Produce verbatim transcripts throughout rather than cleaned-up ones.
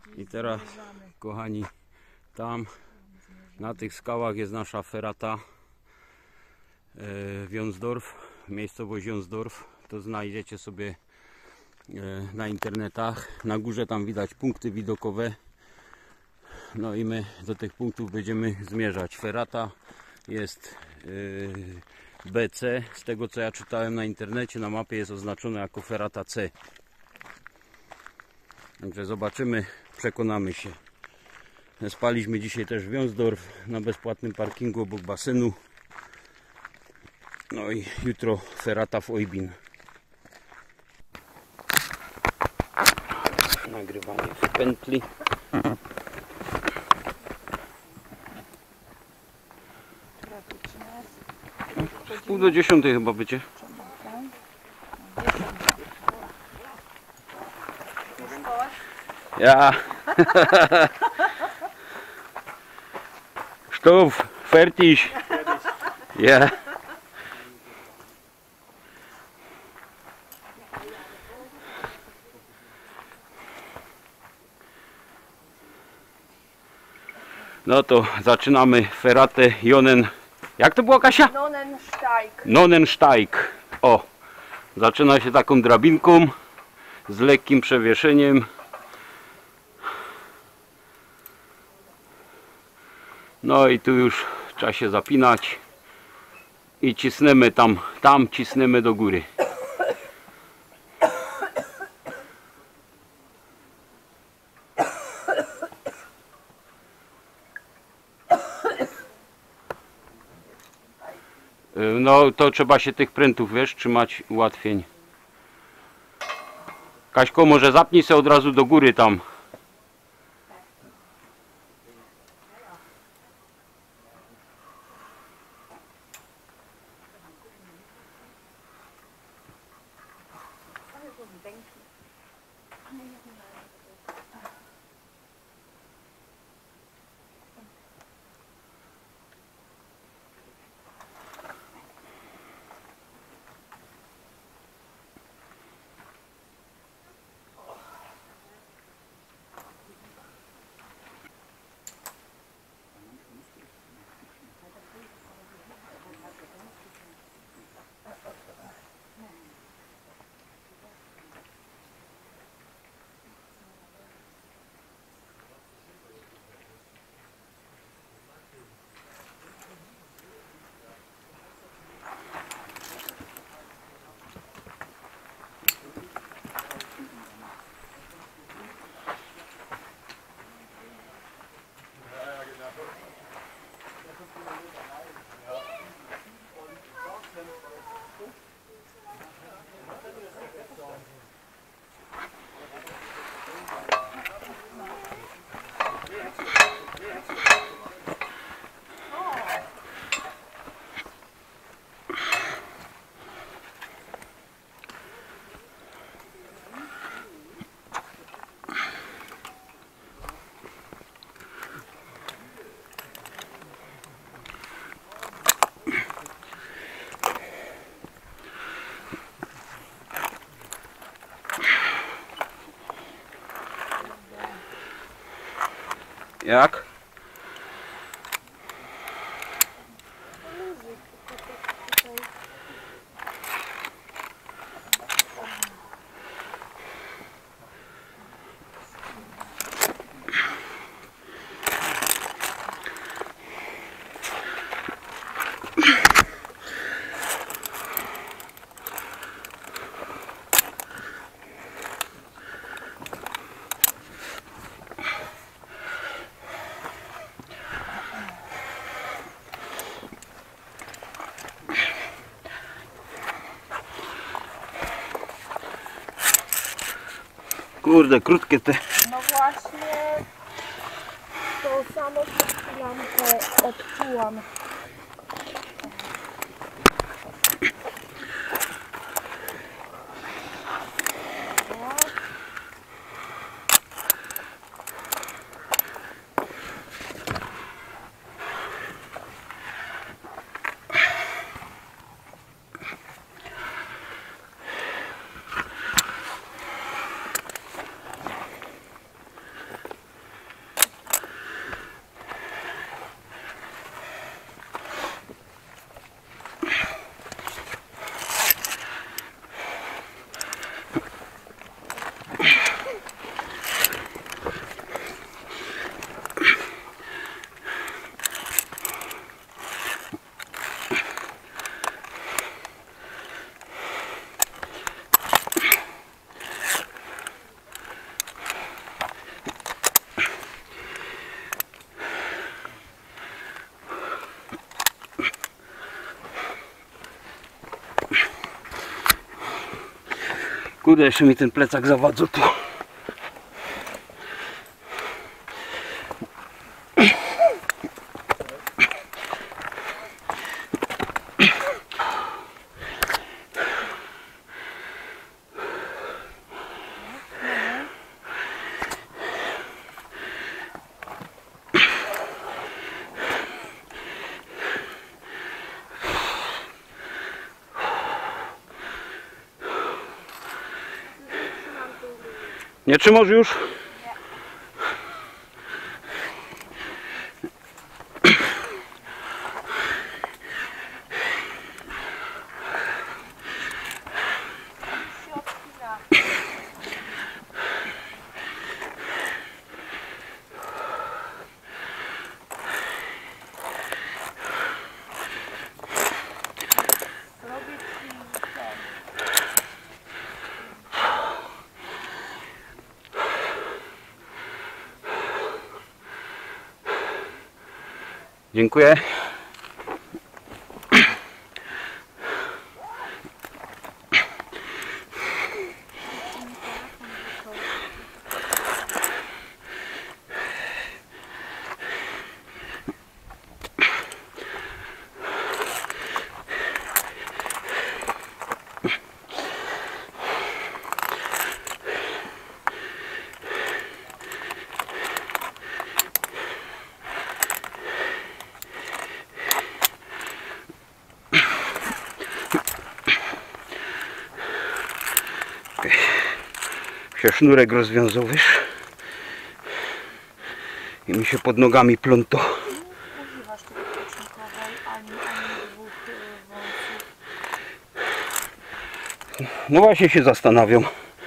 I teraz, kochani, tam na tych skałach jest nasza ferata e, Wionsdorf, miejscowość Wionsdorf. To znajdziecie sobie e, na internetach. Na górze tam widać punkty widokowe. No i my do tych punktów będziemy zmierzać. Ferata jest e, B C. Z tego co ja czytałem na internecie, na mapie jest oznaczone jako ferata C. Także zobaczymy, przekonamy się. Spaliśmy dzisiaj też w Wionsdorf na bezpłatnym parkingu obok basenu. No i jutro ferata w Oybin. Nagrywanie w pętli. Pół do dziesiątej chyba będzie. Ja. Stoff, fertig. Ja. No to zaczynamy feratę Jonen. Jak to było, Kasia? Nonnensteig. Nonnensteig. O, zaczyna się taką drabinką z lekkim przewieszeniem. No i tu już trzeba się zapinać i cisnemy tam, tam cisnemy do góry. No to trzeba się tych prętów, wiesz, trzymać ułatwień. Kaśko, może zapnij się od razu do góry tam. Jak? Kurde, krótkie te. No właśnie, to samo przed chwilą to odczułam. Kurde, jeszcze mi ten plecak zawadza tu. Nie trzymasz już? Dziękuję. Się sznurek rozwiązujesz i mi się pod nogami pląto. Nie używasz tego podcinkowej ani, ani dwóch wąsów. No właśnie się zastanawiam.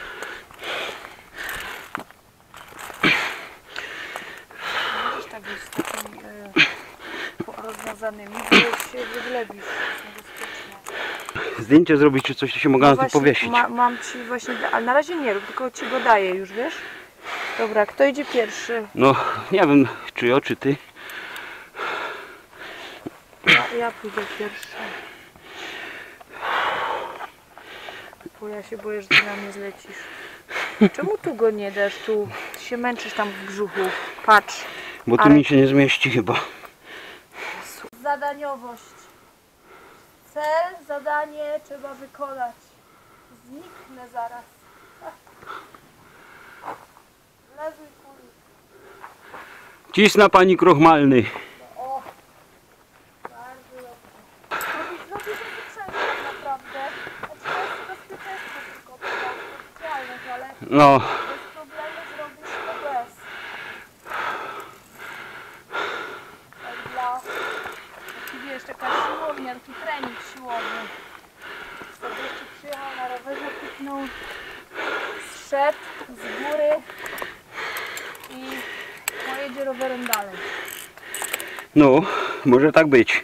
Możesz tak być z takimi e, rozwiązanymi, bo się wyglebisz. Zdjęcie zrobić czy coś, to się mogę na to Właśnie powiesić. Ma, mam ci właśnie, ale na razie nie rób, tylko ci go daję już, wiesz? Dobra, kto idzie pierwszy? No nie wiem czy ja, czy ty. Ja, ja pójdę pierwszy. Bo ja się boję, że ty na mnie zlecisz. Czemu tu go nie dasz? Tu ty się męczysz tam w brzuchu. Patrz. Bo tu Ale- mi się nie zmieści chyba. Zadaniowość. Cel, zadanie trzeba wykonać. Zniknę zaraz. Lezuj kuli. Cisna pani krochmalny. O, bardzo dobrze. Robisz, robisz bezpieczeństwo tak naprawdę. Znaczy to jest bezpieczeństwo tylko dla specjalnych, ale No, bez problemu zrobisz to bez. Tak dla, taki wiesz, taka siłownia, taki trening siłowy. Wtedy jeszcze przyjechał na rowerze, piknął, zszedł z góry i pojedzie rowerem dalej. no, może tak być.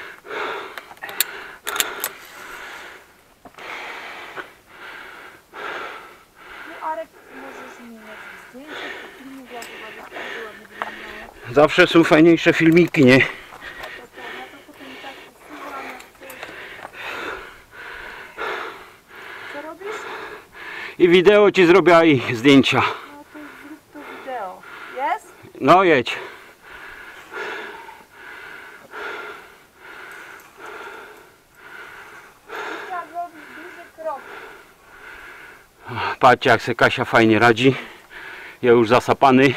No Arek, możesz mi jakieś zdjęcie, to filmik, ja chyba bardzo ładnie wyglądało. Zawsze są fajniejsze filmiki, nie? A to to, no to potem tak usuwam, jak coś. Co robisz? I wideo ci zrobię i zdjęcia. No to zrób to wideo. Jest? No jedź. I tak robisz duży krok. Patrzcie jak se Kasia fajnie radzi. Ja już zasapany.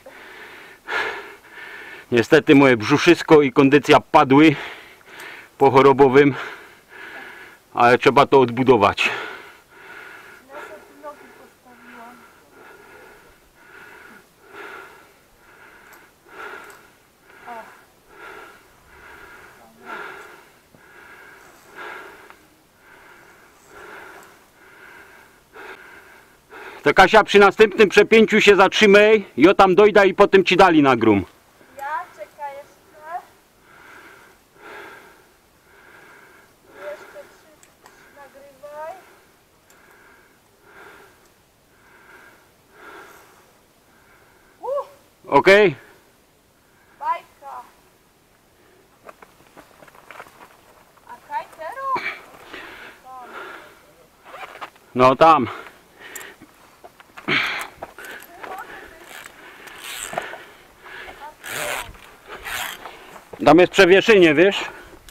Niestety moje brzuszysko i kondycja padły po chorobowym. Ale trzeba to odbudować. Ja sobie nogi postawiłam. O. To Kasia, przy następnym przepięciu się zatrzymaj. Ja tam dojdę i potem ci dali na grum. Ja czekaj jeszcze. Jeszcze trzy nagrywaj. Uh, Ok? bajka. A kajtero? No tam. Tam jest przewieszenie, wiesz?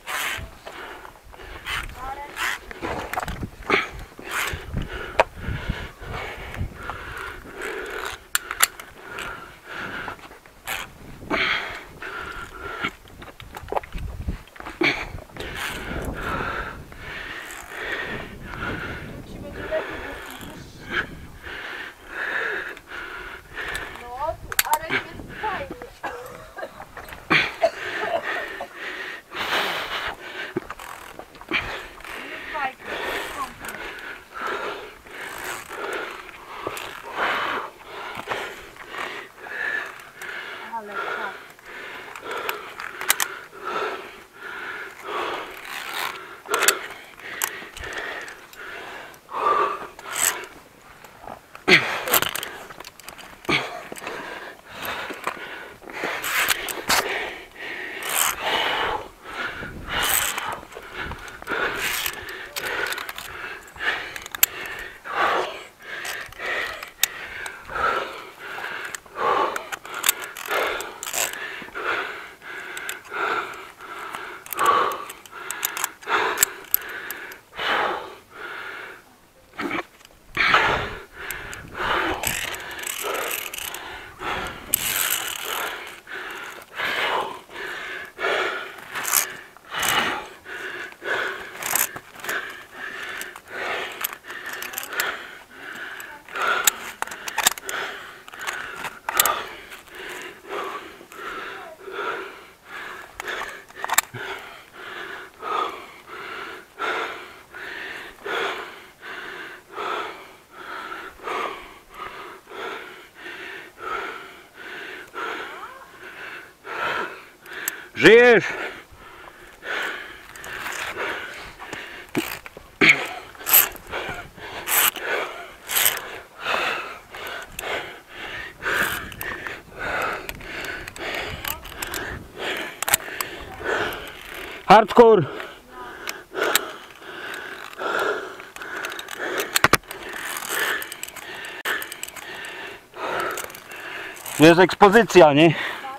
Żyjesz? Hardcore. Jest ekspozycja, nie?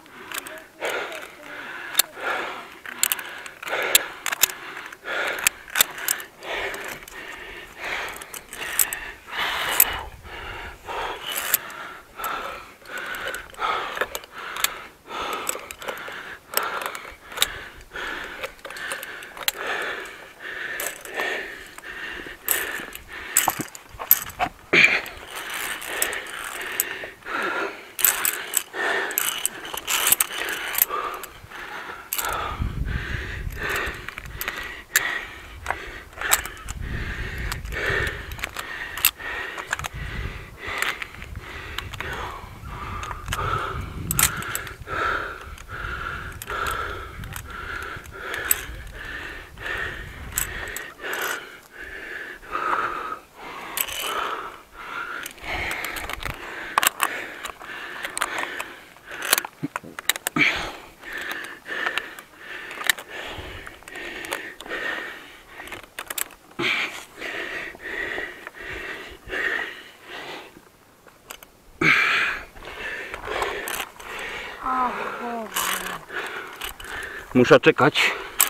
Muszę czekać.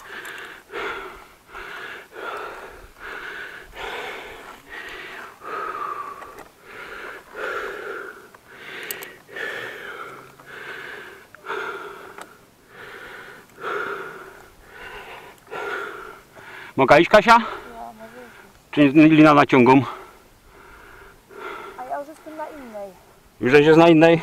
Mogę iść, Kasia? Czy lina naciągą? A ja już jestem na innej. Już jest na innej?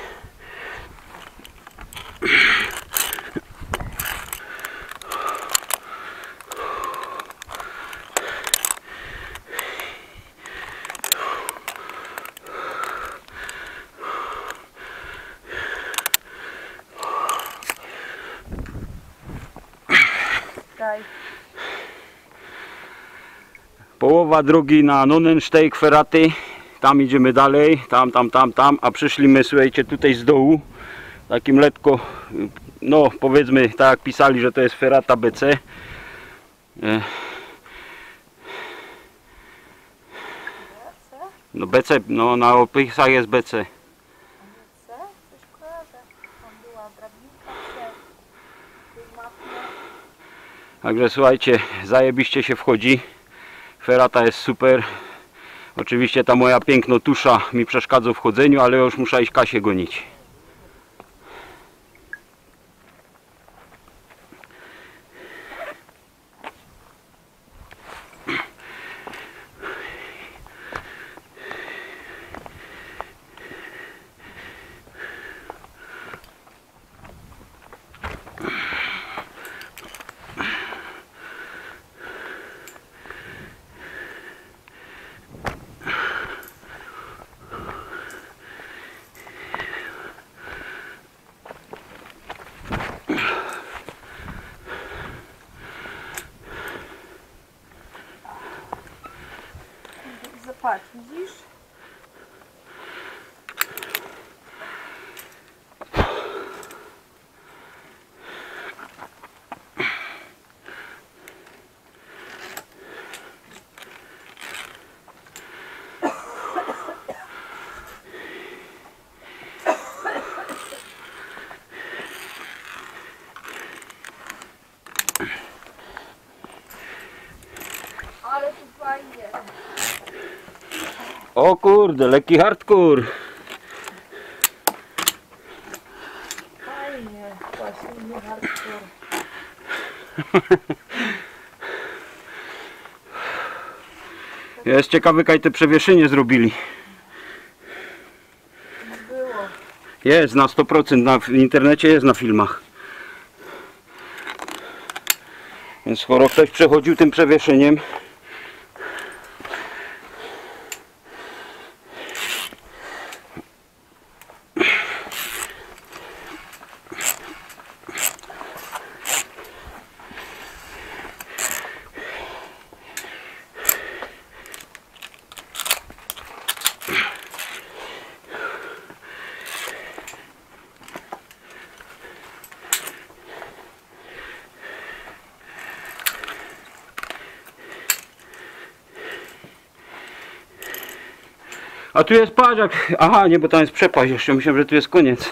Daj. Połowa drogi na Nonnensteig Ferraty. Tam idziemy dalej, tam, tam, tam, tam, a przyszliśmy, słuchajcie, tutaj z dołu, takim lekko, no powiedzmy, tak jak pisali, że to jest Ferrata B C. No B C, no na opisach jest B C. Coś kojarzę. Tam była drabinka, mapie. Także słuchajcie, zajebiście się wchodzi. Ferata jest super. Oczywiście ta moja piękno tusza mi przeszkadza w chodzeniu, ale już muszę iść Kasię gonić. Zobacz, widzisz? Ale tu fajnie. O kurde, lekki hardcore. Fajnie. Właśnie nie hardcore. Jest ciekawy, kaj te przewieszenie zrobili. Nie było. Jest na sto procent, na, w internecie jest na filmach. Więc skoro ktoś przechodził tym przewieszeniem, a tu jest patrz jak... Aha, nie, bo tam jest przepaść jeszcze. Myślałem, że tu jest koniec.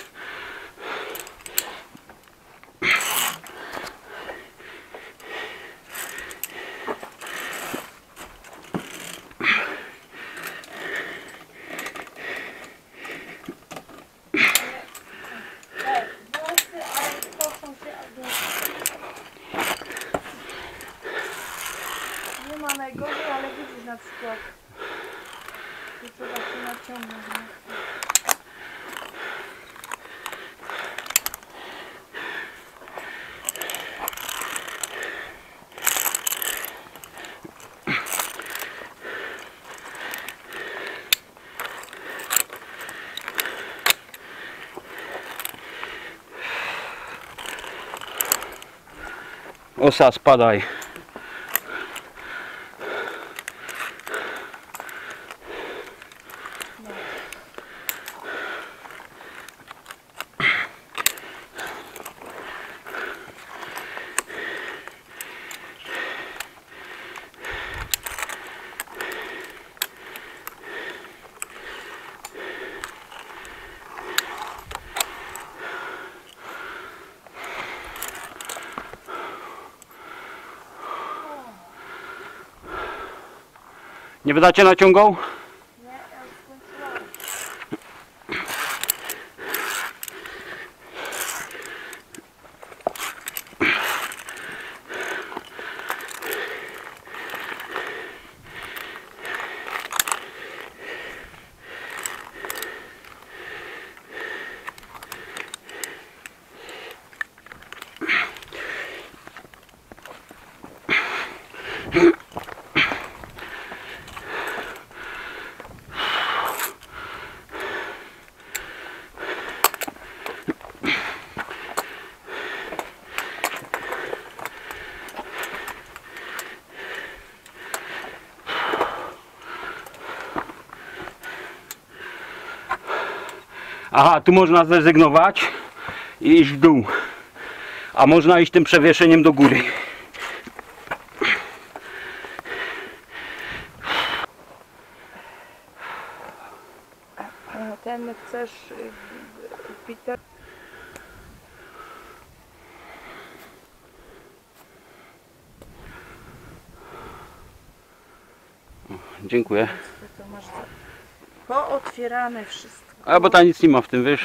Ej, włosy, ale koszą się, albo... Nie ma najgorzej, ale widzisz na przykład. Tu trzeba się naciągnąć. Osa, spadaj. Nie będziecie naciągał? Nie, ja już skończyłam. Aha, tu można zrezygnować i iść w dół. A można iść tym przewieszeniem do góry. Ten chcesz, Peter? Dziękuję. To masz za... pootwierane wszystko. A bo ta nic nie ma w tym, wiesz.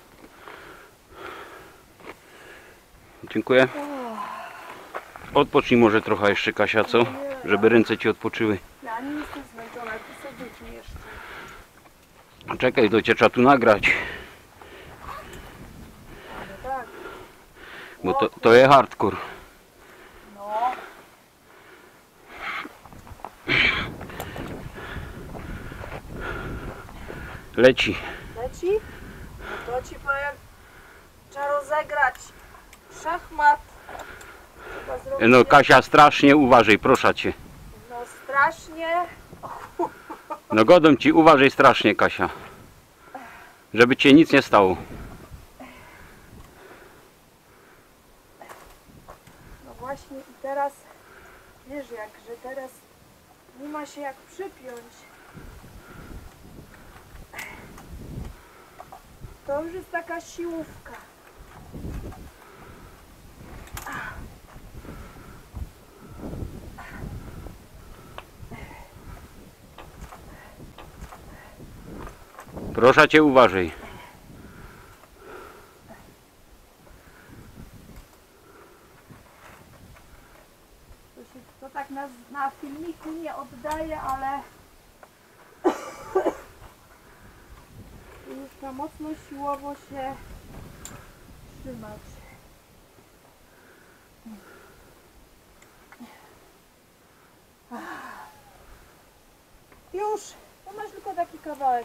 Dziękuję. Odpocznij może trochę jeszcze, Kasia, co? Żeby ręce ci odpoczyły. Ja nie jestem zmęczona, ty sobie dzieci jeszcze. Czekaj, to cię trzeba tu nagrać. Ale tak. Bo to, to jest hardcore. No. Leci. Leci? No to ci powiem, trzeba rozegrać szachmat. Trzeba zrobić... No Kasia, strasznie uważaj, proszę cię. No strasznie. No godą ci, uważaj strasznie, Kasia. Żeby cię nic nie stało. No właśnie i teraz, wiesz jak, że teraz nie ma się jak przypiąć. To już jest taka siłówka. Proszę cię, uważaj. To, się, to tak na, na filmiku nie oddaje, ale już trzeba mocno siłowo się trzymać. Już, to masz tylko taki kawałek.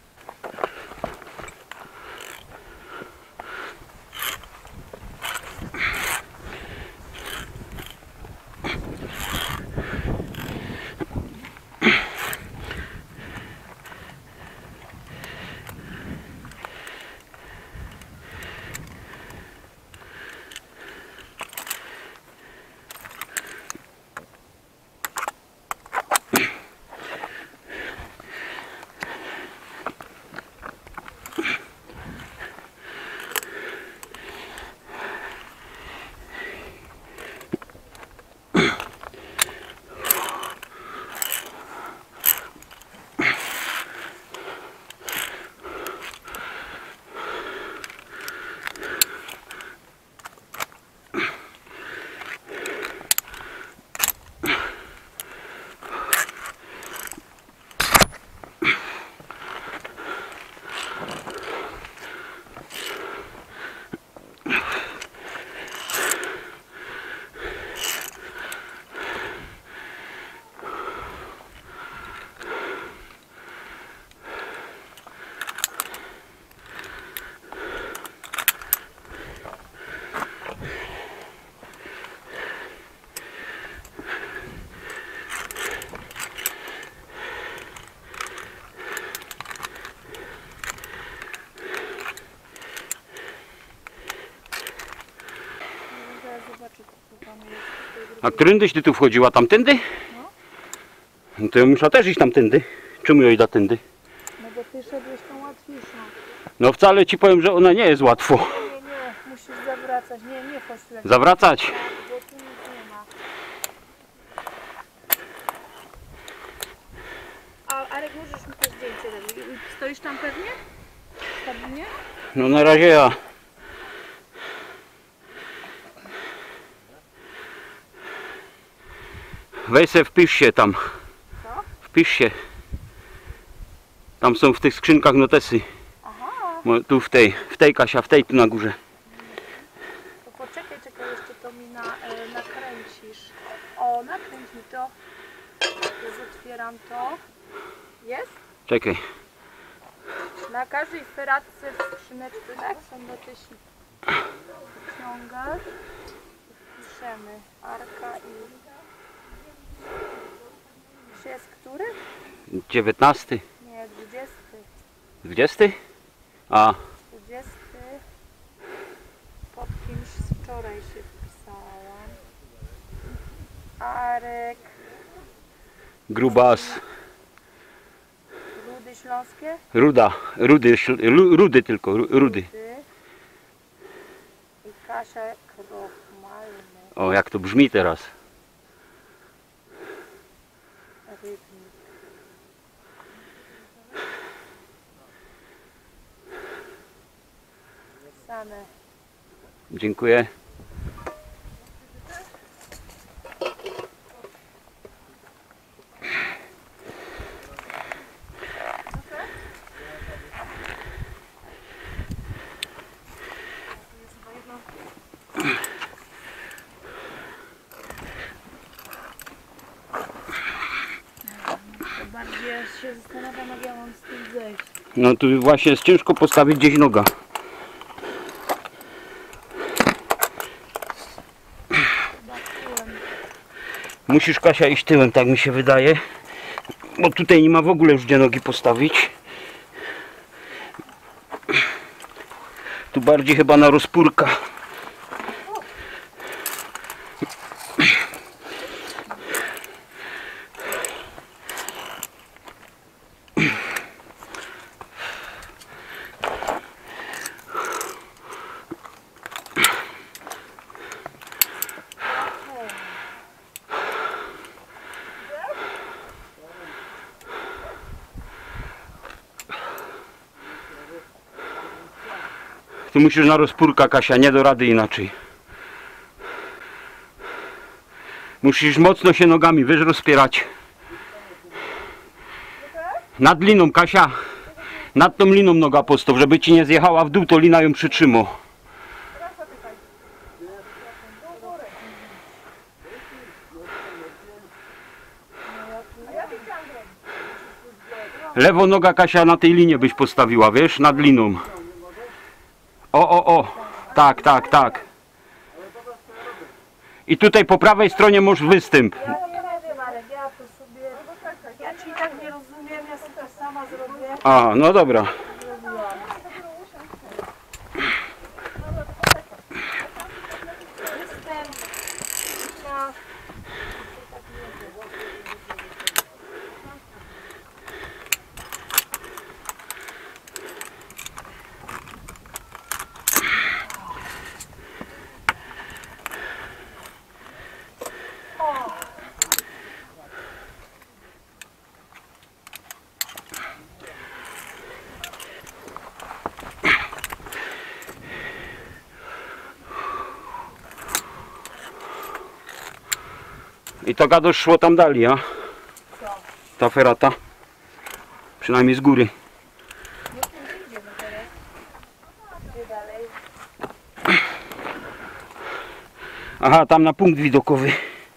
A którędyś ty tu wchodziła? Tamtędy? No to ja muszę też iść tamtędy. Czemu ja idę tędy? No bo ty szedłeś tą łatwiejszą. No wcale ci powiem, że ona nie jest łatwo. Nie, nie, musisz zawracać. Nie, nie chodź tu. jak- Zawracać? Tak, bo tu nic nie ma. A Arek, możesz mi to zdjęcie robić? Stoisz tam pewnie? W kabinie? No na razie ja. Weź se, wpisz się tam. Co? Wpisz się. Tam są w tych skrzynkach notesy. Aha, Mo- Tu w tej, w tej Kasia, w tej tu na górze. to poczekaj, czekaj, jeszcze to mi na, e, nakręcisz. O, nakręć mi to. Już otwieram to. Jest? Czekaj. Na każdej feratce w skrzyneczce, tak? Są notesi. Wyciągasz. Piszemy Arka i... Dzisiaj jest który? dziewiętnasty. Nie, dwudziesty. dwudziesty? A, dwudziesty. Pod kimś z wczoraj się wpisałam. Arek. grubas. Rudy Śląskie? Ruda. Rudy, śl- ru- rudy tylko, ru- rudy. Rudy. I Kasia Krochmalny. O, jak to brzmi teraz. Rybnik. Wygrane. Dziękuję. Bardziej ja się zastanawiam, jak ja mam z tym zejść. No tu właśnie jest ciężko postawić gdzieś noga. Musisz, Kasia, iść tyłem, tak mi się wydaje. Bo tutaj nie ma w ogóle już gdzie nogi postawić. Tu bardziej chyba na rozpórka. Tu musisz na rozpórka, Kasia, nie do rady inaczej. Musisz mocno się nogami, wiesz, rozpierać. Nad liną, Kasia. Nad tą liną noga postaw, żeby ci nie zjechała w dół, to lina ją przytrzyma. Lewo noga, Kasia, na tej linie byś postawiła, wiesz, nad liną. O, o, o. Tak, tak, tak. I tutaj po prawej stronie masz występ. Ja nie wiem, ale ja to sobie... Ja ci tak nie rozumiem, ja sobie to sama zrobię. A, no dobra. Jestem na... I to gado szło tam dalej, a? Co? Ta ferata. Przynajmniej z góry. Nie tu idziemy teraz. Gdzie dalej? Aha, tam na punkt widokowy.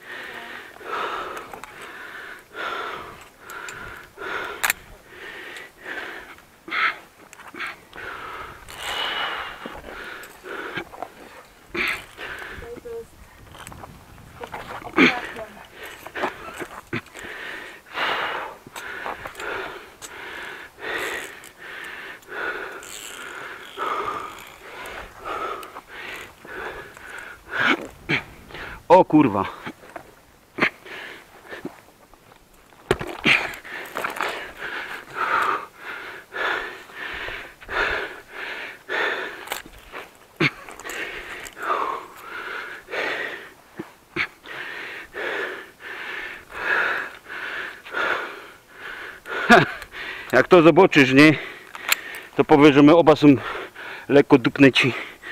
O kurwa. Jak to zobaczysz, nie? To powiesz, że my oba są lekko dupnęci.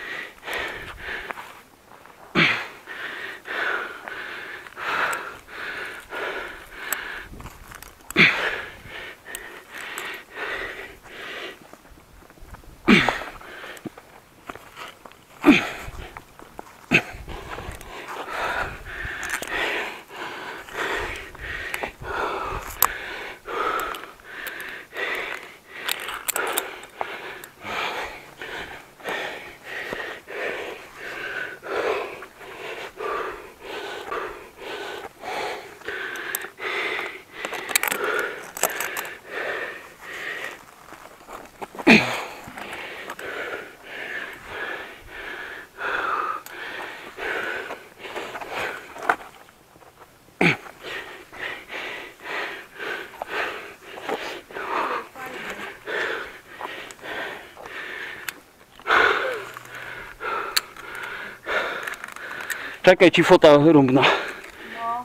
Czekaj, ci fota rąbna. No.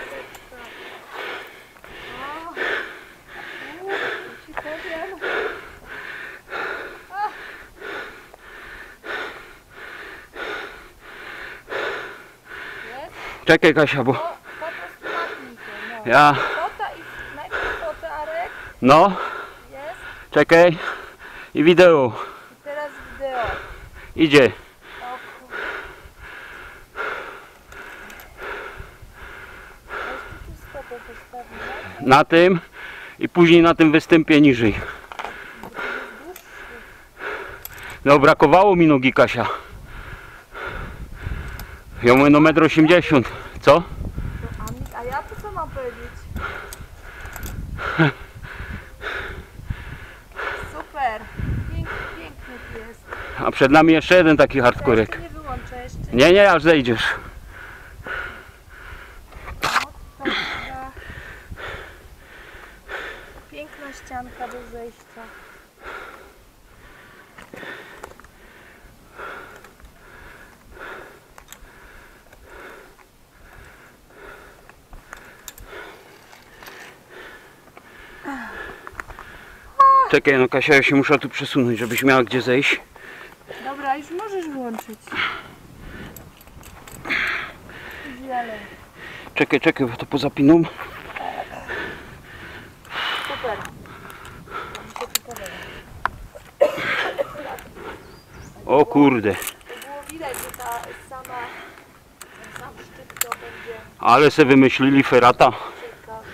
No, ci powiem. Czekaj Kasia, bo No, po prostu napnij się, no. ja... Fota i najpierw fotę, Arek. No, Jest. czekaj. I wideo. I teraz wideo. Idzie. O kurde. Weź tu stopę postawimy. Na tym i później na tym występie niżej. No brakowało mi nogi Kasia. Ja mówię no metr osiemdziesiąt. Co? A, mi, a ja to co mam powiedzieć? Super. Piękny, piękny pies. A przed nami jeszcze jeden taki Ja hardkorek. jeszcze nie wyłączę jeszcze. Nie, nie, aż zejdziesz. No, taka piękna ścianka do zejścia. Czekaj no Kasia, ja się muszę tu przesunąć, żebyś miała gdzie zejść. Dobra, już możesz wyłączyć. Idź dalej. Czekaj, czekaj, bo to pozapinam. Super. Tam się tu podoba. O kurde, To było widać, że ta sama, ten sam szczyt to będzie ale se wymyślili ferata. ciekawy.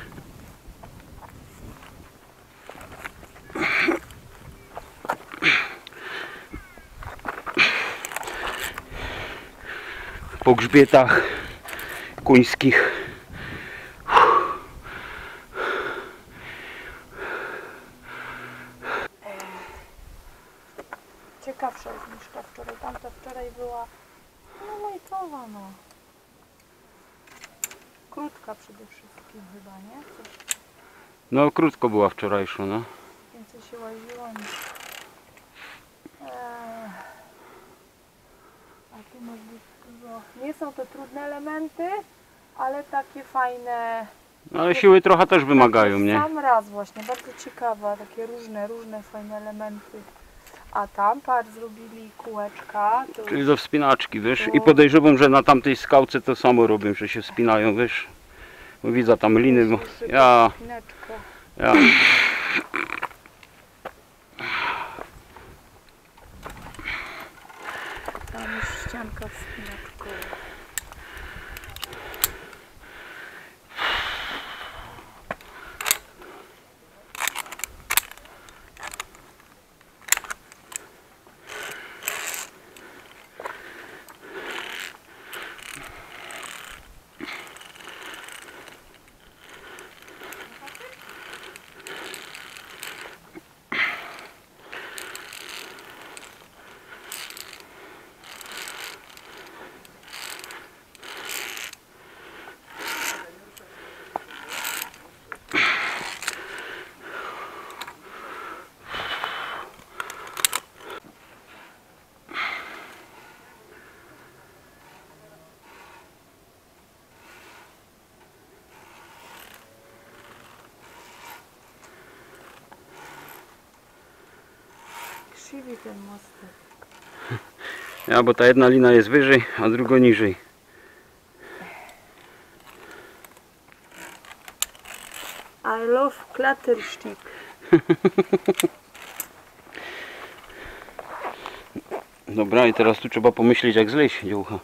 Po grzbietach końskich. Ciekawsza jest niż ta wczoraj. Tamta wczoraj była no lajtowa, no. Krótka przede wszystkim chyba, nie? Coś No krótko była wczorajsza, no. więcej się łaziło niż... Eee. A tu masz dużo... Nie są to trudne elementy, ale takie fajne... No, ale siły trochę też wymagają, nie? Sam raz właśnie, bardzo ciekawa, takie różne, różne fajne elementy. A tam, patrz, zrobili kółeczka. To Czyli do wspinaczki, wiesz? I podejrzewam, że na tamtej skałce to samo robią, że się wspinają, wiesz? Bo widzę tam liny, bo ja... Spineczka. ja... Tam już ścianka wspinaczkowa. Krzywi ten mostek. Ja, bo ta jedna lina jest wyżej, a druga niżej. I love Kletterstick. Dobra, i teraz tu trzeba pomyśleć, jak zleźć dziołcha.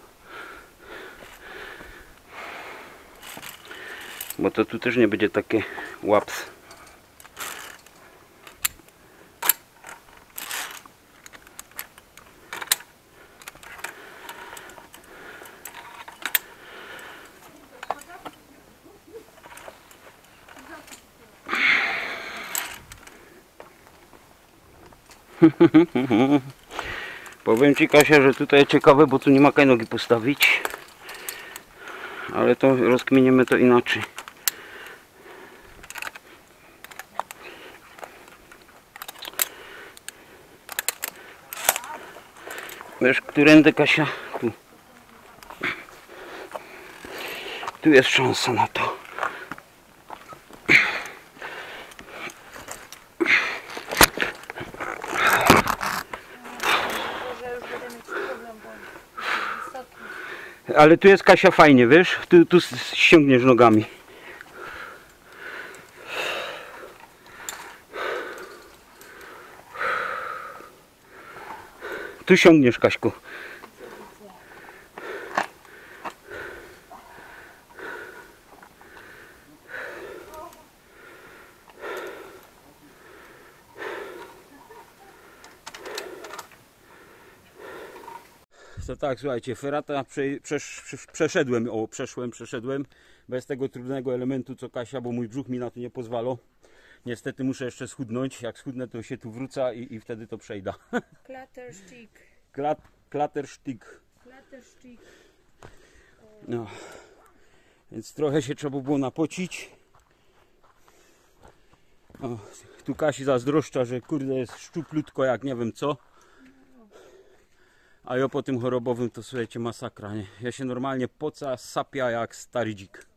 Bo to tu też nie będzie takie łaps. Powiem Ci Kasia, że tutaj ciekawe, bo tu nie ma kaj nogi postawić. Ale to rozkminiemy to inaczej. Wiesz, którędy Kasia? Tu. Tu jest szansa na to. Ale tu jest Kasia fajnie, wiesz? Tu, tu ściągniesz nogami. Tu siągniesz, Kaśku. To tak, słuchajcie, ferata prze, przesz, przeszedłem, o, przeszłem, przeszedłem bez tego trudnego elementu co Kasia, bo mój brzuch mi na to nie pozwala. Niestety muszę jeszcze schudnąć, jak schudnę to się tu wrócę i, i wtedy to przejdę. Kletterstick. Klat, Kletterstick. Kletterstick. No, więc trochę się trzeba było napocić. O, tu Kasi zazdroszcza, że kurde jest szczuplutko jak nie wiem co. A ja po tym chorobowym to słuchajcie masakra, nie? Ja się normalnie poca, sapia jak stary dzik.